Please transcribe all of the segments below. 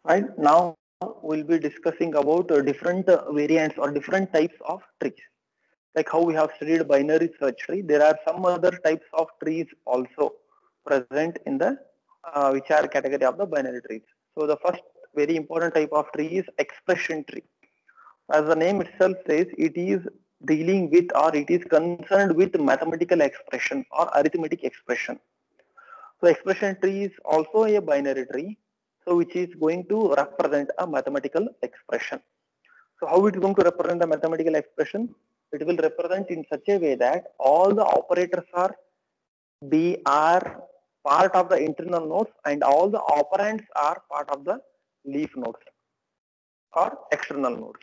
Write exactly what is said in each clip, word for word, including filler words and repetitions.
Right now, we'll be discussing about uh, different uh, variants or different types of trees. Like how we have studied binary search tree, there are some other types of trees also present in the uh, which are category of the binary trees. So the first very important type of tree is expression tree. As the name itself says, it is dealing with or it is concerned with mathematical expression or arithmetic expression. So expression tree is also a binary tree, so which is going to represent a mathematical expression. So how it is going to represent the mathematical expression? It will represent in such a way that all the operators are B are part of the internal nodes and all the operands are part of the leaf nodes or external nodes.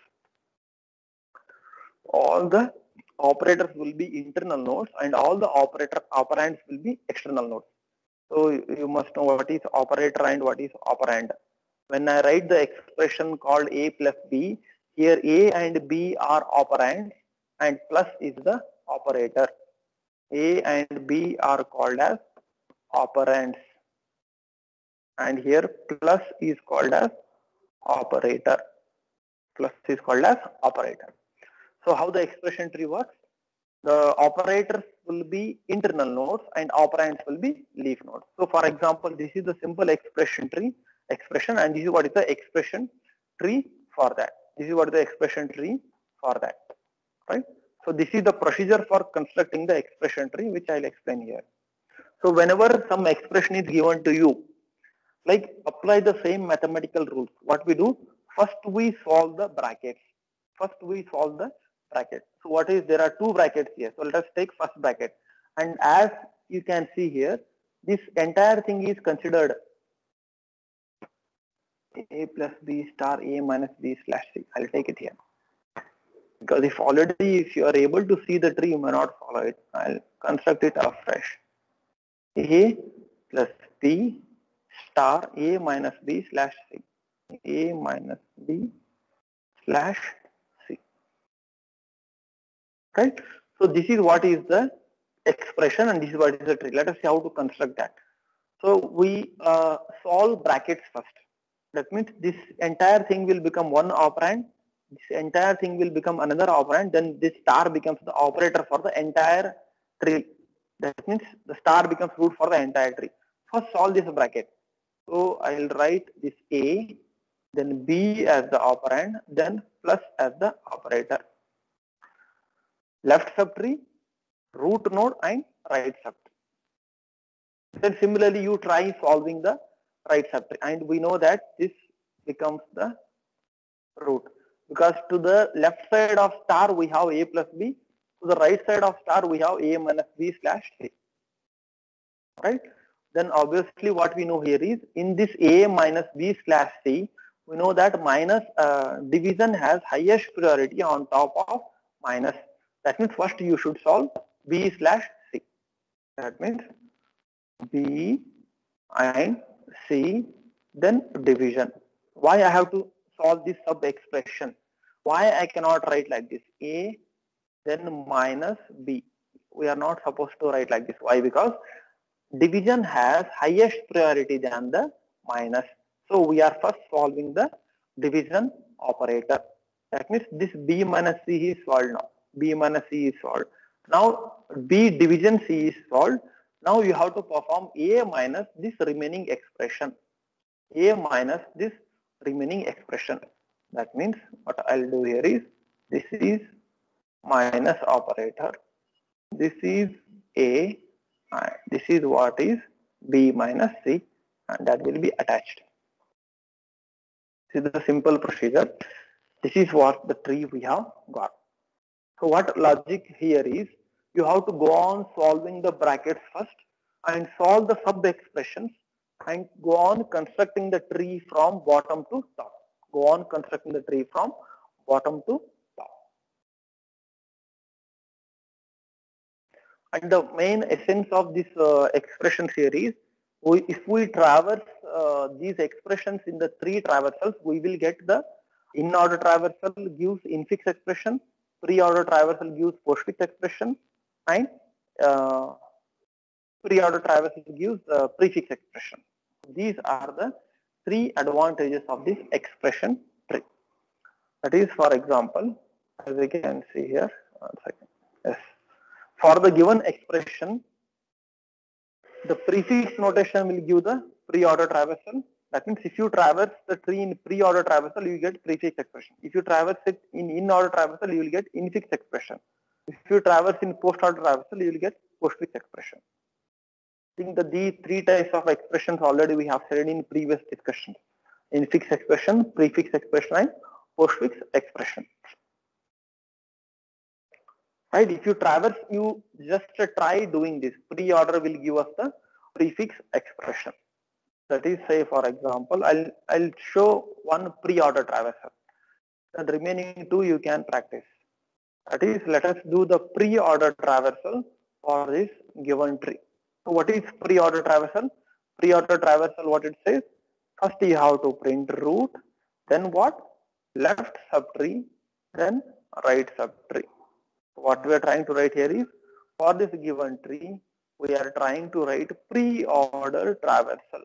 All the operators will be internal nodes and all the operator operands will be external nodes. So you must know what is operator and what is operand. When I write the expression called A plus B, here A and B are operands and plus is the operator. A and B are called as operands and here plus is called as operator. Plus is called as operator. So how the expression tree works? The operators will be internal nodes and operands will be leaf nodes. So for example, this is the simple expression tree expression and this is what is the expression tree for that. This is what is the expression tree for that, right? So this is the procedure for constructing the expression tree, which I'll explain here. So whenever some expression is given to you, like apply the same mathematical rules. What we do, first we solve the brackets. First we solve the bracket. So what is, there are two brackets here. So let us take first bracket. And as you can see here, this entire thing is considered A plus B star A minus B slash C. I'll take it here. Because if already, if you are able to see the tree, you may not follow it. I'll construct it afresh. A plus B star A minus B slash C. A minus B slash C. Right? So this is what is the expression and this is what is the tree. Let us see how to construct that. So we uh, solve brackets first. That means this entire thing will become one operand. This entire thing will become another operand. Then this star becomes the operator for the entire tree. That means the star becomes root for the entire tree. First solve this bracket. So I will write this A, then B as the operand, then plus as the operator. Left subtree, root node and right subtree. Then similarly you try solving the right subtree and we know that this becomes the root. Because to the left side of star we have A plus B, to the right side of star we have A minus B slash C. Right? Then obviously what we know here is in this A minus B slash C, we know that minus uh, division has highest priority on top of minus. That means first you should solve B slash C. That means B and C, then division. Why I have to solve this sub expression? Why I cannot write like this? A then minus B. We are not supposed to write like this. Why? Because division has highest priority than the minus. So we are first solving the division operator. That means this B minus C is solved now. B minus C is solved. Now B division C is solved. Now you have to perform A minus this remaining expression. A minus this remaining expression. That means what I'll do here is, this is minus operator. This is A. This is what is B minus C and that will be attached. This is the simple procedure. This is what the tree we have got. So what logic here is, you have to go on solving the brackets first and solve the sub expressions and go on constructing the tree from bottom to top. Go on constructing the tree from bottom to top. And the main essence of this uh, expression here is, we, if we traverse uh, these expressions in the three traversals, we will get the in order traversal gives infix expression, pre-order traversal gives postfix expression, and uh, pre-order traversal gives uh, prefix expression. These are the three advantages of this expression tree. That is, for example, as we can see here, one second. Yes. For the given expression, the prefix notation will give the pre-order traversal. That means if you traverse the tree in pre-order traversal, you get prefix expression. If you traverse it in in-order traversal, you will get infix expression. If you traverse in post-order traversal, you will get postfix expression. I think that these three types of expressions already we have said in previous discussions. Infix expression, prefix expression, and postfix expression. Right? If you traverse, you just try doing this. Pre-order will give us the prefix expression. That is, say for example, I'll I'll show one pre-order traversal. And remaining two you can practice. That is, let us do the pre-order traversal for this given tree. So what is pre-order traversal? Pre-order traversal, what it says? First you have to print root, then what? Left subtree, then right subtree. What we are trying to write here is, for this given tree, we are trying to write pre-order traversal.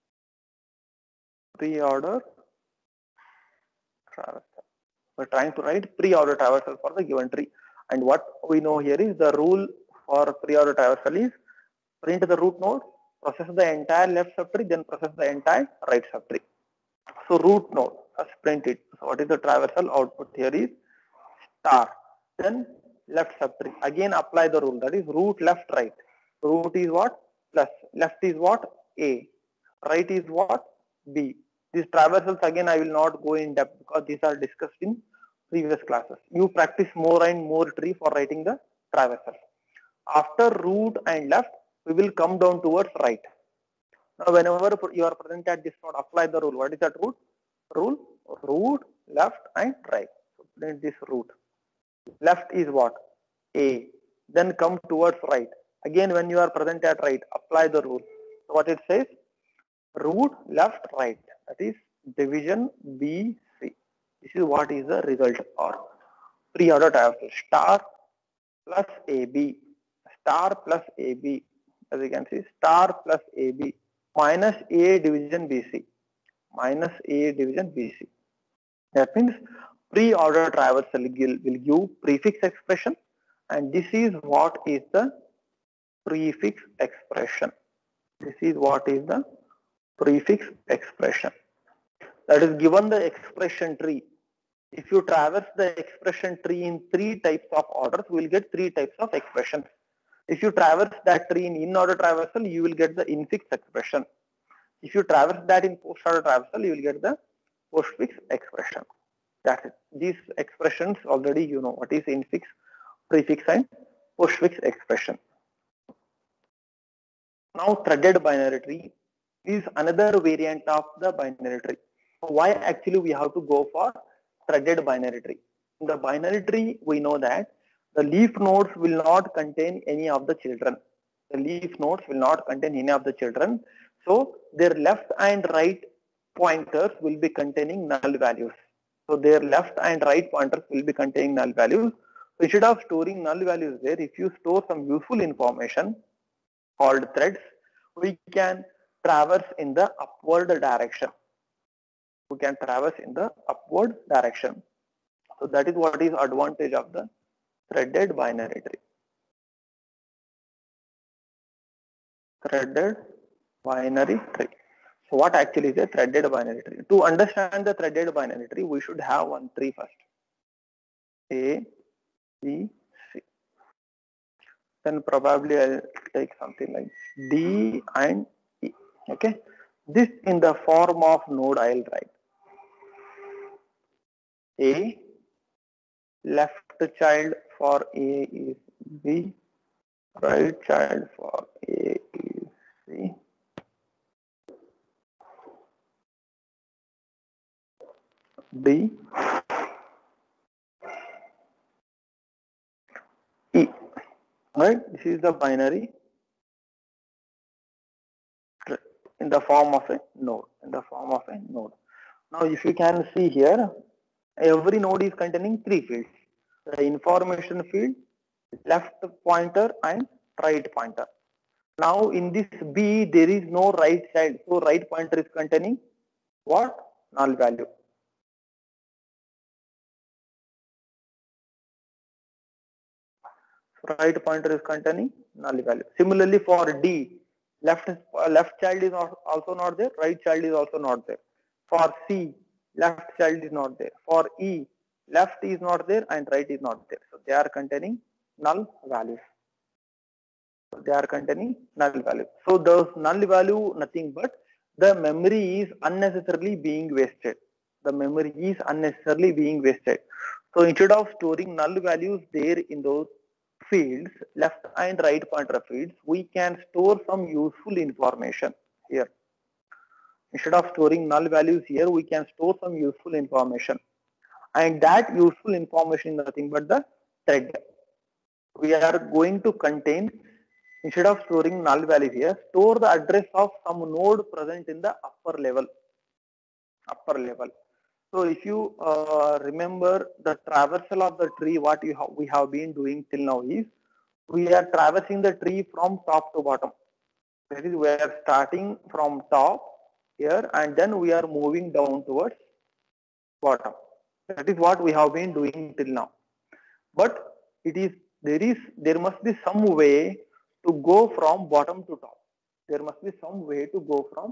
Pre-order traversal. We're trying to write pre-order traversal for the given tree. And what we know here is the rule for pre-order traversal is print the root node, process the entire left subtree, then process the entire right subtree. So root node, first print it. So what is the traversal output here is star. Then left subtree. Again apply the rule, that is root left right. Root is what? Plus. Left is what? A. Right is what? B. These traversals again I will not go in depth because these are discussed in previous classes. You practice more and more tree for writing the traversals. After root and left, we will come down towards right. Now whenever you are present at this node, apply the rule. What is that root? Rule root left and right. So print this root. Left is what? A. Then come towards right. Again when you are present at right, apply the rule. So what it says? Root left right. That is division B C. This is what is the result or pre-order traversal. Star plus A B. Star plus A B. As you can see, star plus A B minus A division B C. Minus A division B C. That means pre-order traversal will, will give prefix expression, and this is what is the prefix expression. This is what is the prefix expression. That is given the expression tree. If you traverse the expression tree in three types of orders, we will get three types of expressions. If you traverse that tree in in-order traversal, you will get the infix expression. If you traverse that in post-order traversal, you will get the postfix expression. That's it. These expressions already you know what is infix, prefix, and postfix expression. Now threaded binary tree is another variant of the binary tree. Why actually we have to go for threaded binary tree? In the binary tree, we know that the leaf nodes will not contain any of the children. The leaf nodes will not contain any of the children. So their left and right pointers will be containing null values. So their left and right pointers will be containing null values. So instead of storing null values there, if you store some useful information called threads, we can traverse in the upward direction. We can traverse in the upward direction. So that is what is advantage of the threaded binary tree. Threaded binary tree. So what actually is a threaded binary tree? To understand the threaded binary tree, we should have one tree first. A, B, C. Then probably I'll take something like D and E. Okay. This in the form of node I'll write. A, left child for A is B, right child for A is C. D, E. Right? This is the binary in the form of a node. In the form of a node. Now, if you can see here, every node is containing three fields: the information field, left pointer, and right pointer. Now, in this B, there is no right child, so right pointer is containing what? Null value. Right pointer is containing null value. Similarly for D, left uh, left child is not, also not there, right child is also not there. For C, left child is not there. For E, left is not there and right is not there. So they are containing null values. So they are containing null value. So those null value nothing but the memory is unnecessarily being wasted. The memory is unnecessarily being wasted. So instead of storing null values there in those fields, left and right pointer fields, we can store some useful information here. Instead of storing null values here, we can store some useful information. And that useful information is nothing but the thread. We are going to contain, instead of storing null value here, store the address of some node present in the upper level. Upper level. So if you uh, remember the traversal of the tree, what you have, we have been doing till now is, we are traversing the tree from top to bottom. That is, we are starting from top here and then we are moving down towards bottom. That is what we have been doing till now. But it is there is there must be some way to go from bottom to top. There must be some way to go from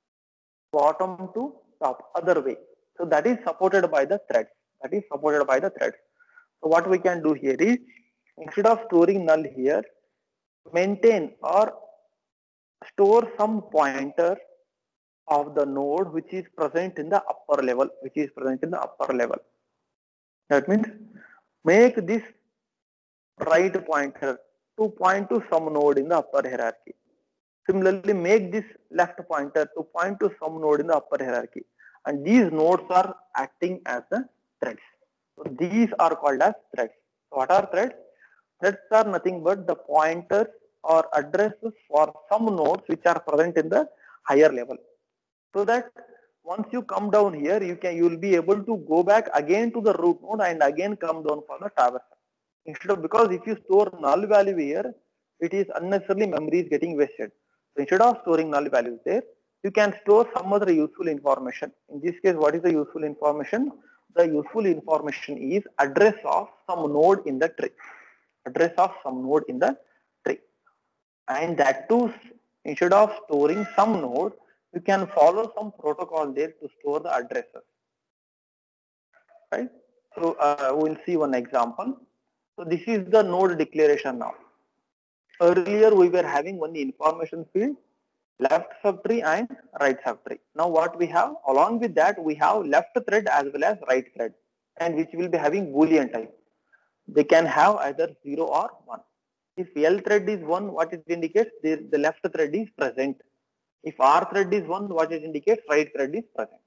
bottom to top, other way. So that is supported by the threads. That is supported by the threads. So what we can do here is, instead of storing null here, maintain or store some pointer of the node which is present in the upper level, which is present in the upper level. That means make this right pointer to point to some node in the upper hierarchy. Similarly, make this left pointer to point to some node in the upper hierarchy. And these nodes are acting as the threads. So these are called as threads. So what are threads? Threads are nothing but the pointers or addresses for some nodes which are present in the higher level. So that once you come down here, you can you will be able to go back again to the root node and again come down for the traversal. Instead of, because if you store null value here, it is unnecessarily memory is getting wasted. So instead of storing null values there, you can store some other useful information. In this case, what is the useful information? The useful information is address of some node in the tree. Address of some node in the tree. And that too, instead of storing some node, you can follow some protocol there to store the addresses. Right? So uh, we'll see one example. So this is the node declaration now. Earlier we were having only information field, left subtree and right subtree. Now what we have, along with that we have left thread as well as right thread, and which will be having Boolean type. They can have either zero or one. If L thread is one, what it indicates, the, the left thread is present. If R thread is one, what it indicates, right thread is present.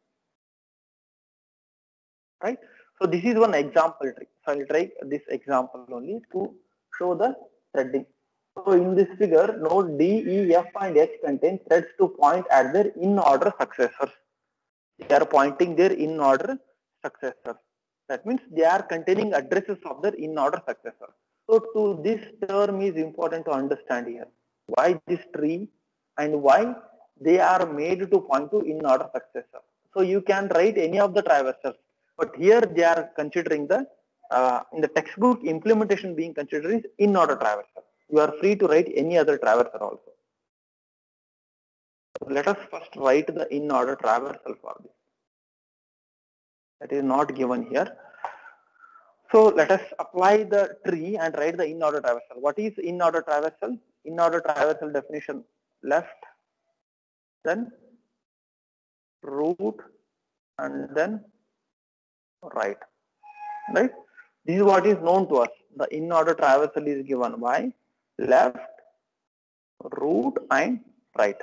Right? So this is one example trick. So I'll try this example only to show the threading. So in this figure, node D, E, F and H contain threads to point at their in-order successors. They are pointing their in-order successors. That means they are containing addresses of their in-order successor. So to this term is important to understand here. Why this tree and why they are made to point to in-order successor. So you can write any of the traversals, but here they are considering the uh, in the textbook implementation being considered is in-order traversal. You are free to write any other traversal also. So let us first write the in-order traversal for this. That is not given here. So let us apply the tree and write the in-order traversal. What is in-order traversal? In-order traversal definition: left, then root, and then right. Right? This is what is known to us. The in-order traversal is given by left, root, and right.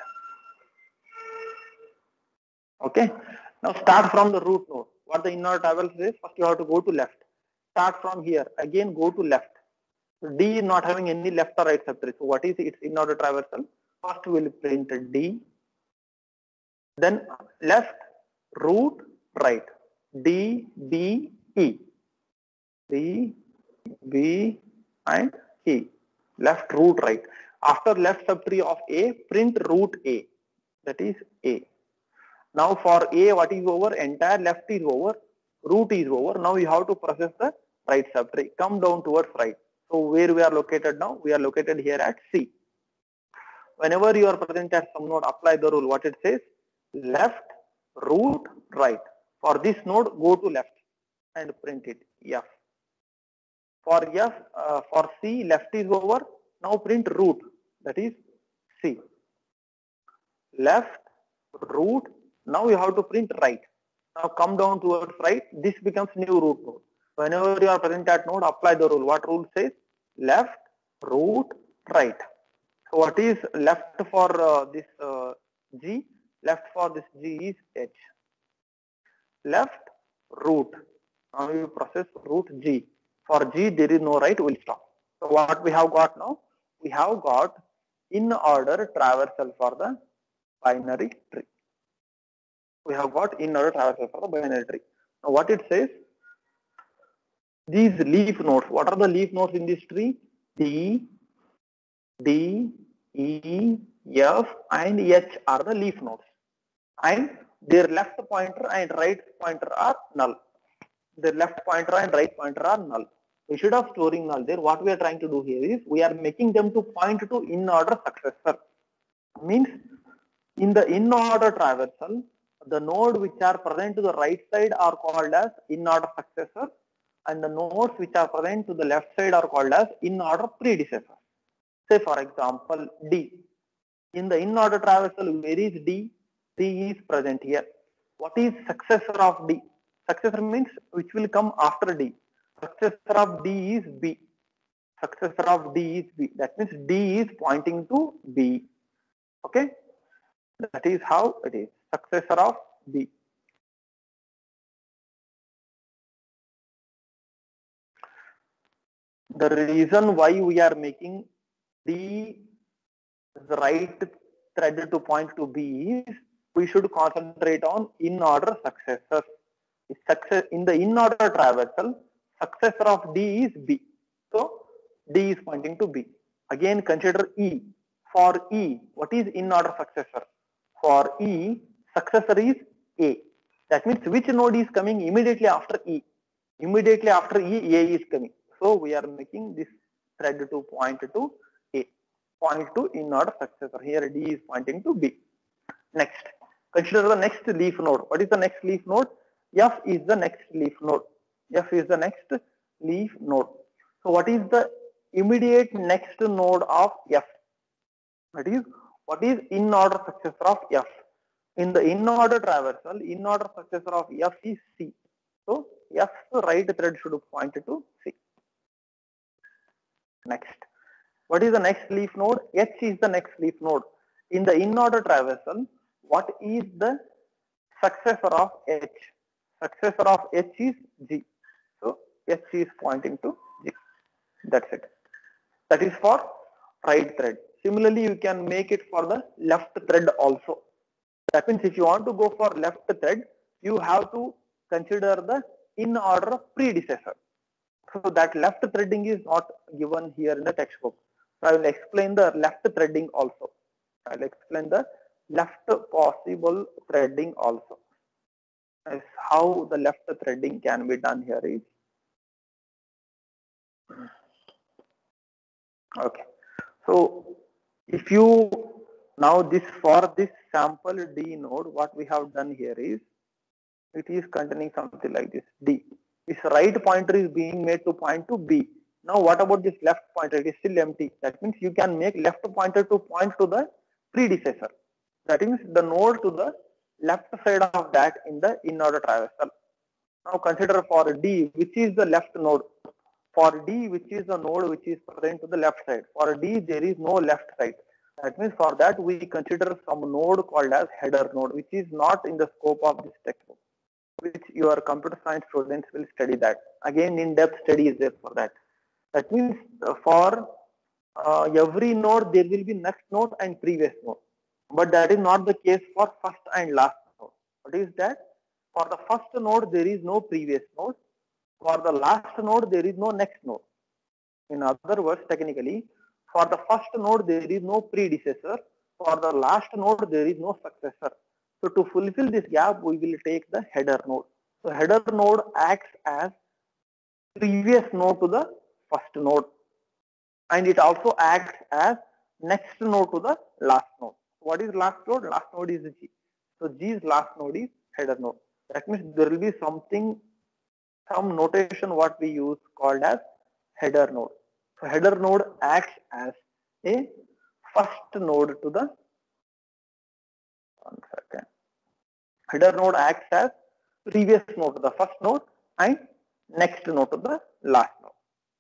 Okay. Now start from the root node. What the in-order traversal is? First you have to go to left. Start from here. Again go to left. So D is not having any left or right subtree. So what is its in-order traversal? First we will print D. Then left, root, right. D, B, E. D, B, and E. Left, root, right. After left subtree of A, print root A. That is A. Now for A, what is over? Entire left is over, root is over. Now you have to process the right subtree. Come down towards right. So where we are located now? We are located here at C. Whenever you are present at some node, apply the rule. What it says? Left, root, right. For this node, go to left and print it. F. For F, uh, for C, left is over. Now print root. That is C. Left, root. Now you have to print right. Now come down towards right. This becomes new root node. Whenever you are present at node, apply the rule. What rule says? Left, root, right. So what is left for uh, this uh, G? Left for this G is H. Left, root. Now you process root G. For G there is no right, we'll stop. So what we have got now? We have got in order traversal for the binary tree. We have got in order traversal for the binary tree. Now what it says? These leaf nodes. What are the leaf nodes in this tree? D, D, E, F and H are the leaf nodes. And their left pointer and right pointer are null. Their left pointer and right pointer are null. Instead of storing null there, what we are trying to do here is we are making them to point to in order successor. Means in the in order traversal, the node which are present to the right side are called as in order successor, and the nodes which are present to the left side are called as in order predecessor. Say for example D. In the in order traversal, where is D? D is present here. What is successor of D? Successor means which will come after D. Successor of D is B. Successor of D is B. That means D is pointing to B. Okay. That is how it is. Successor of B. The reason why we are making D the right thread to point to B is we should concentrate on in order successor. Success in the in order traversal, successor of D is B. So D is pointing to B. Again consider E. For E, what is in order successor? For E, successor is A. That means which node is coming immediately after E? Immediately after E, A is coming. So we are making this thread to point to A. Point to in order successor. Here D is pointing to B. Next, consider the next leaf node. What is the next leaf node? F is the next leaf node. F is the next leaf node. So what is the immediate next node of F? That is, what is in order successor of F? In the in order traversal, in order successor of F is C. So F's right thread should point to C. Next, what is the next leaf node? H is the next leaf node. In the in order traversal, what is the successor of H? Successor of H is G. So H is pointing to G. That's it. That is for right thread. Similarly, you can make it for the left thread also. That means if you want to go for left thread, you have to consider the in order predecessor. So that left threading is not given here in the textbook. So I will explain the left threading also. I will explain the left possible threading also. As how the left threading can be done here is. Okay. So if you now this for this sample D node, what we have done here is it is containing something like this D. This right pointer is being made to point to B. Now what about this left pointer? It is still empty. That means you can make left pointer to point to the predecessor. That means the node to the left side of that in the in order traversal. Now consider for D, which is the left node. For D, which is the node which is present to the left side. For D, there is no left side. That means for that we consider some node called as header node, which is not in the scope of this textbook, which your computer science students will study that. Again, in-depth study is there for that. That means for uh, every node there will be next node and previous node. But that is not the case for first and last node. What is that? For the first node there is no previous node. For the last node there is no next node. In other words, technically, for the first node there is no predecessor. For the last node there is no successor. So to fulfill this gap, we will take the header node. So header node acts as previous node to the first node, and it also acts as next node to the last node. What is last node? Last node is G. So G's last node is header node. That means there will be something, some notation what we use called as header node. So header node acts as a first node to the one second. Header node acts as previous node to the first node and next node to the last node.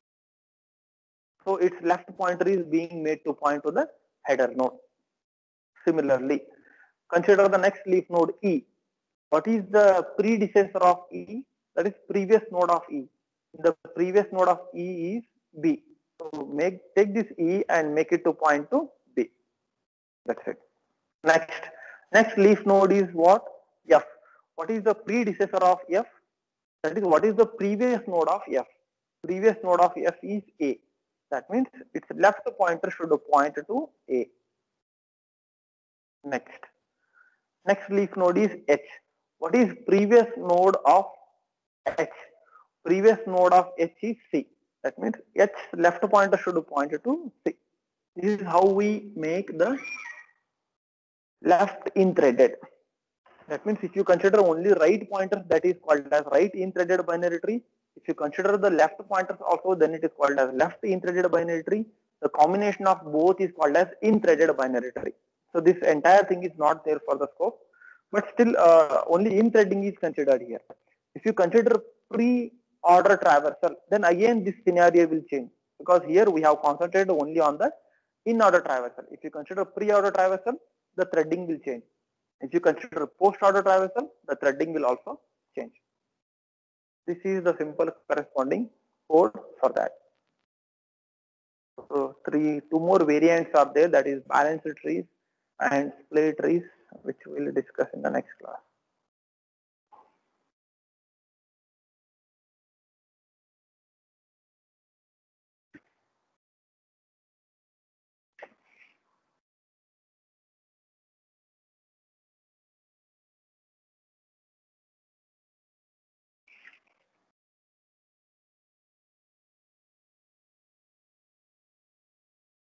So its left pointer is being made to point to the header node. Similarly, consider the next leaf node E. What is the predecessor of E? That is previous node of E. The previous node of E is B. So make take this E and make it to point to B. That's it. Next, next leaf node is what? F. What is the predecessor of F? That is, what is the previous node of F? Previous node of F is A. That means its left pointer should point to A. Next, next leaf node is H. What is previous node of H? Previous node of H is C. That means H left pointer should point to C. This is how we make the left in threaded. That means if you consider only right pointers, that is called as right in threaded binary tree. If you consider the left pointers also, then it is called as left in threaded binary tree. The combination of both is called as in threaded binary tree. So this entire thing is not there for the scope, but still uh, only in threading is considered here. If you consider pre-order traversal, then again this scenario will change, because here we have concentrated only on the in-order traversal. If you consider pre-order traversal, the threading will change. If you consider post-order traversal, the threading will also change. This is the simple corresponding code for that. So three, two more variants are there, that is balanced trees and split trees, which we will discuss in the next class.